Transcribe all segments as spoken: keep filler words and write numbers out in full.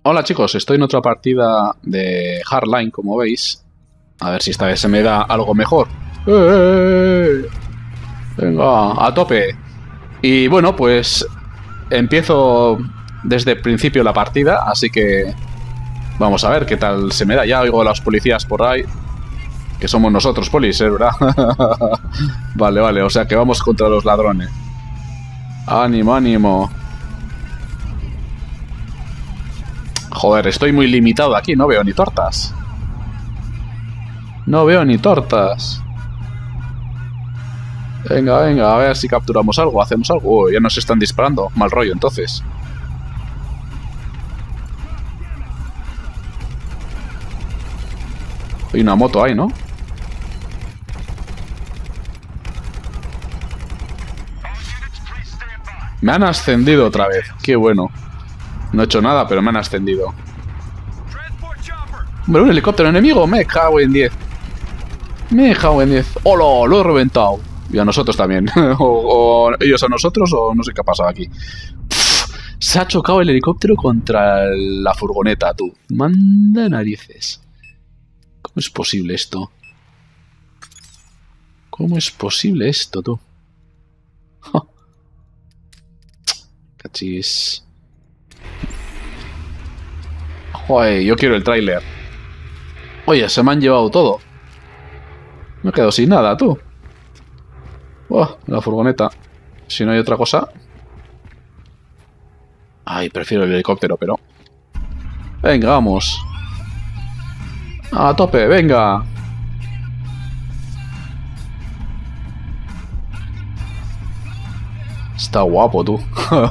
Hola chicos, estoy en otra partida de Hardline, como veis. A ver si esta vez se me da algo mejor. ¡Eh! Venga, a tope. Y bueno, pues empiezo desde el principio la partida, así que vamos a ver qué tal se me da. Ya oigo a los policías por ahí, que somos nosotros, polis, ¿eh? ¿Verdad? Vale, vale, o sea que vamos contra los ladrones. Ánimo, ánimo. Joder, estoy muy limitado aquí, no veo ni tortas. No veo ni tortas. Venga, venga, a ver si capturamos algo, hacemos algo. Oh, ya nos están disparando. Mal rollo, entonces. Hay una moto ahí, ¿no? Me han ascendido otra vez. Qué bueno. No he hecho nada, pero me han ascendido. Hombre, un helicóptero enemigo. Me cago en diez. Me cago en diez. ¡Hola! Lo he reventado. Y a nosotros también. o, o ellos a nosotros, o no sé qué ha pasado aquí. Pff, se ha chocado el helicóptero contra la furgoneta, tú. Manda narices. ¿Cómo es posible esto? ¿Cómo es posible esto, tú? Ja. Cachis. Joder, yo quiero el tráiler. Oye, se me han llevado todo. Me he quedado sin nada, tú. Oh, la furgoneta. Si no hay otra cosa. Ay, prefiero el helicóptero, pero... Venga, vamos. A tope, venga. Está guapo, tú.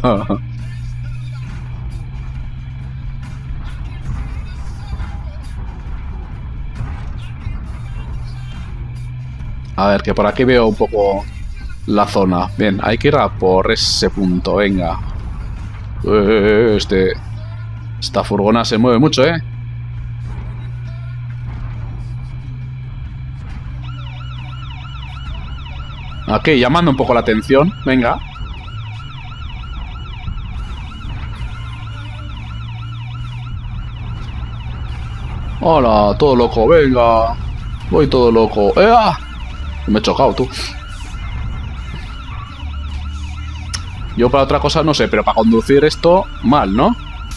A ver, que por aquí veo un poco la zona. Bien, hay que ir a por ese punto, venga. Eh, este... Esta furgona se mueve mucho, ¿eh? Aquí, llamando un poco la atención. Venga. Hola, todo loco, venga. Voy todo loco. ¡Eh! ¡Ah! Me he chocado, tú. Yo para otra cosa no sé, pero para conducir esto, mal, ¿no?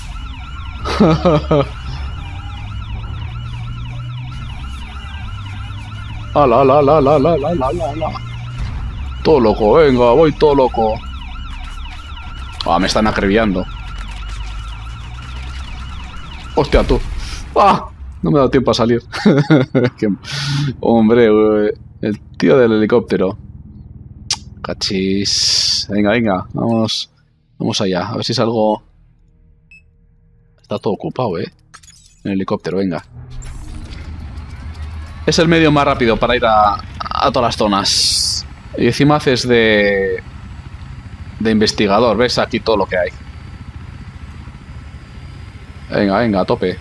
¡Hala, hala, hala, hala, hala, hala, hala! Todo loco, venga, voy todo loco. Ah, me están acribillando. Hostia, tú. ¡Ah! No me ha dado tiempo a salir. Qué... Hombre, güey. El tío del helicóptero. Cachis. Venga, venga. Vamos. Vamos allá. A ver si salgo. Está todo ocupado, eh. El helicóptero, venga. Es el medio más rápido para ir a, a todas las zonas. Y encima haces de... De investigador. Ves aquí todo lo que hay. Venga, venga, a tope.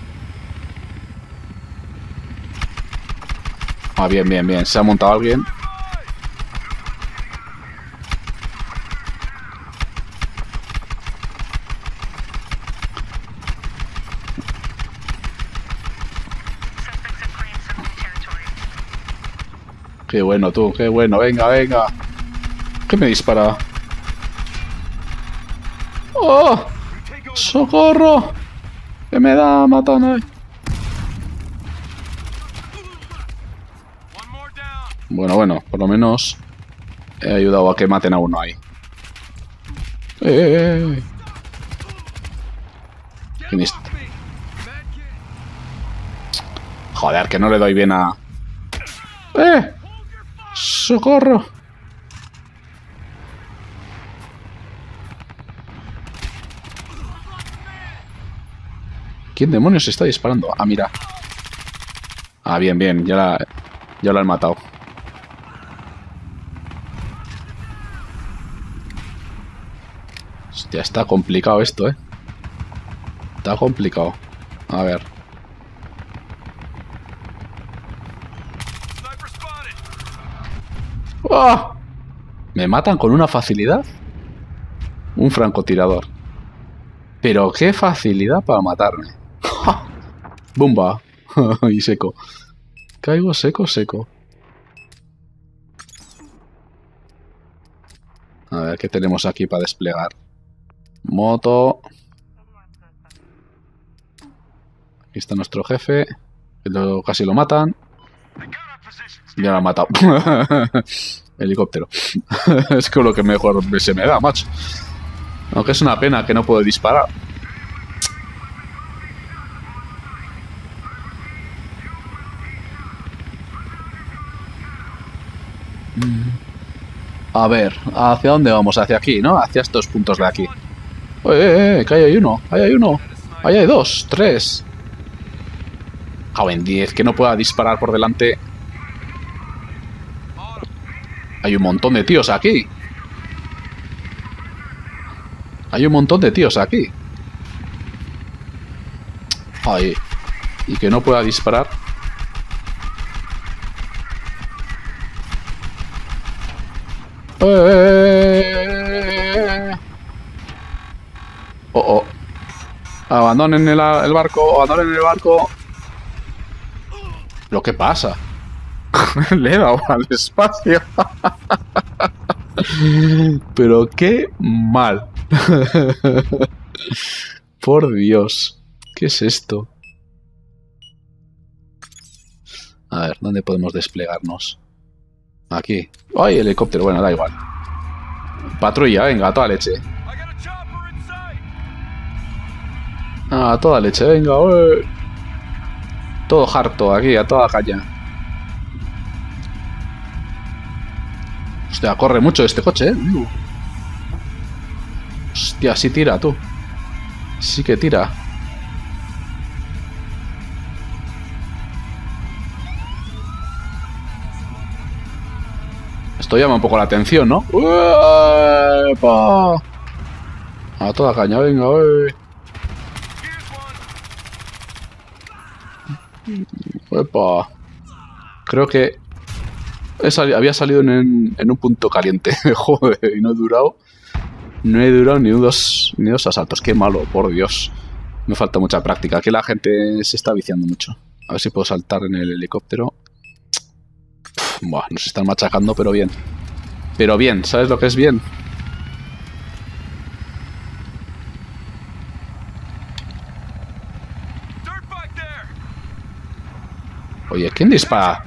Ah, bien, bien, bien. Se ha montado alguien. Qué bueno, tú. Qué bueno. Venga, venga. ¿Qué me dispara? ¡Oh! ¡Socorro! ¡Que me da matando! Bueno, bueno, por lo menos he ayudado a que maten a uno ahí. ¡Eh, eh, eh! ¿Quién es? Joder, que no le doy bien a... ¡Eh! ¡Socorro! ¿Quién demonios está disparando? Ah, mira. Ah, bien, bien, ya la, ya lo han matado. Hostia, está complicado esto, ¿eh? Está complicado. A ver. ¡Oh! ¿Me matan con una facilidad? Un francotirador. Pero qué facilidad para matarme. ¡Ja! ¡Bumba! Y seco. Caigo seco, seco. A ver, ¿qué tenemos aquí para desplegar? Moto. Aquí está nuestro jefe. Que lo, casi lo matan. Ya lo han matado. Helicóptero. Es que lo que mejor se me da, macho. Aunque es una pena que no puedo disparar. A ver, ¿hacia dónde vamos? Hacia aquí, ¿no? Hacia estos puntos de aquí. ¡Eh, eh, eh! Que ahí hay uno, ahí hay uno. Ahí hay dos, tres. Cago en diez, que no pueda disparar por delante. Hay un montón de tíos aquí. Hay un montón de tíos aquí. Ay. Y que no pueda disparar. Eh... Oh, oh. Abandonen el, el barco, abandonen el barco. ¿Lo que pasa? Le he dado al espacio. Pero qué mal. Por Dios. ¿Qué es esto? A ver, ¿dónde podemos desplegarnos? Aquí. ¡Ay, helicóptero! Bueno, da igual. Patrulla, venga, a toda leche. Ah, a toda leche, venga. Ué. Todo harto aquí, a toda caña. Hostia, corre mucho este coche, ¿eh? Hostia, sí tira, tú. Sí que tira. Esto llama un poco la atención, ¿no? ¡Uepa! A toda caña, venga, ué. ¡Uepa! Creo que he sali había salido en, en un punto caliente. Joder, y no he durado. No he durado ni dos, ni dos asaltos. Qué malo, por Dios. Me falta mucha práctica. Aquí la gente se está viciando mucho. A ver si puedo saltar en el helicóptero. Buah, nos están machacando, pero bien. Pero bien, ¿sabes lo que es bien? Oye, ¿quién dispara?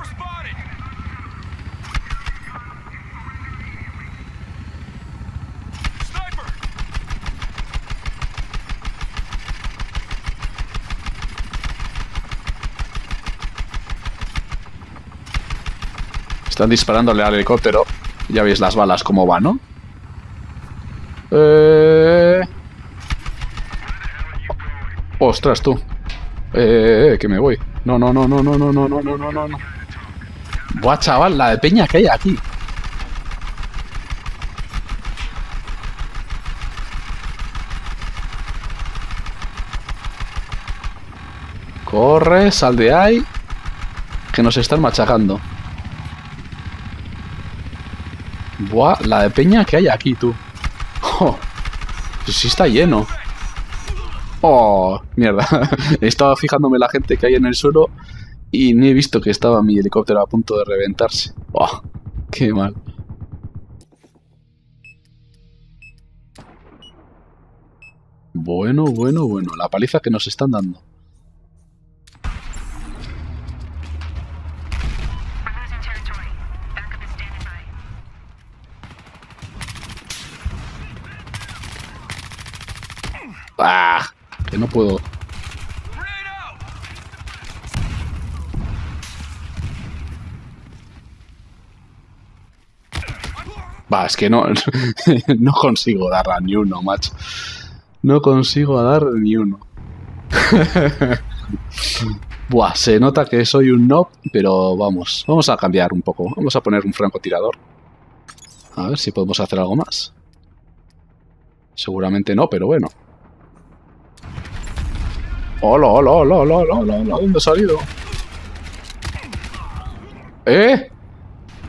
Están disparándole al helicóptero. Ya veis las balas cómo van, ¿no? Eh... Ostras, tú. Eh, eh, que me voy. No, no, no, no, no, no, no, no, no, no, no. Buah, chaval, la de peña que hay aquí. Corre, sal de ahí. Que nos están machacando. Buah, la de peña que hay aquí, tú. Oh, pues sí está lleno. Oh, mierda. Estaba fijándome la gente que hay en el suelo y ni he visto que estaba mi helicóptero a punto de reventarse. Oh, qué mal. Bueno, bueno, bueno. La paliza que nos están dando. ¡Ah! Que no puedo. Va, es que no. No consigo dar a ni uno, macho. No consigo dar ni uno. Buah, se nota que soy un noob, pero vamos. Vamos a cambiar un poco. Vamos a poner un francotirador. A ver si podemos hacer algo más. Seguramente no, pero bueno. ¡Hola, hola, hola, hola, hola, hola! ¿Dónde he salido? ¿Eh?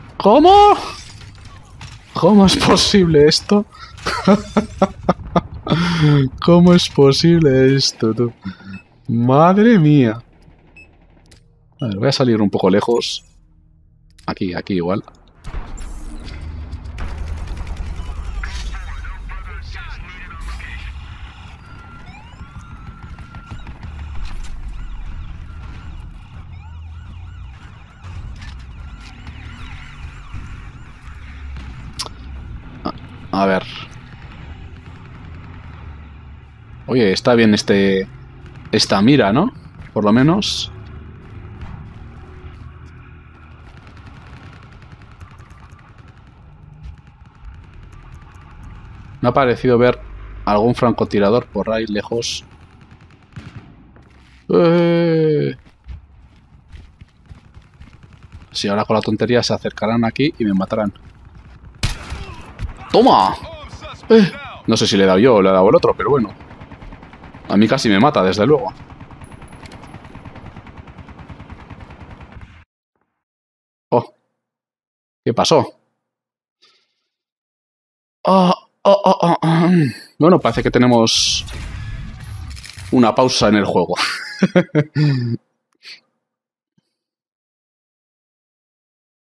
¿Cómo? ¿Cómo es posible esto? ¿Cómo es posible esto, tú? Madre mía. A ver, voy a salir un poco lejos. Aquí, aquí igual. A ver. Oye, está bien este... esta mira, ¿no? Por lo menos. Me ha parecido ver algún francotirador por ahí lejos. ¡Eh! Si ahora con la tontería se acercarán aquí y me matarán. ¡Toma! Eh, no sé si le he dado yo o le he dado el otro, pero bueno. A mí casi me mata, desde luego. Oh, ¿qué pasó? Oh, oh, oh, oh, oh. Bueno, parece que tenemos una pausa en el juego.